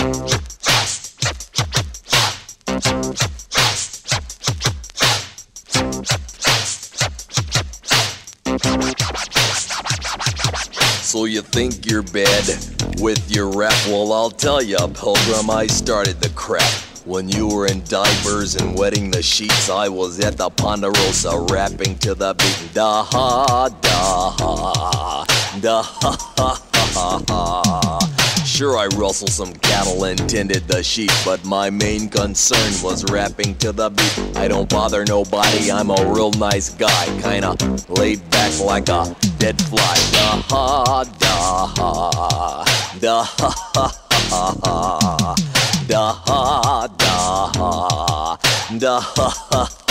So you think you're bad with your rap? Well, I'll tell ya, Pilgrim, I started the crap. When you were in diapers and wetting the sheets, I was at the Ponderosa rapping to the beat. Da ha, da ha, da ha ha ha ha. Sure, I rustled some cattle and tended the sheep, but my main concern was rapping to the beat. I don't bother nobody, I'm a real nice guy, kinda laid back like a dead fly. Da ha, da ha, da ha ha ha ha, da ha, da ha, da ha ha.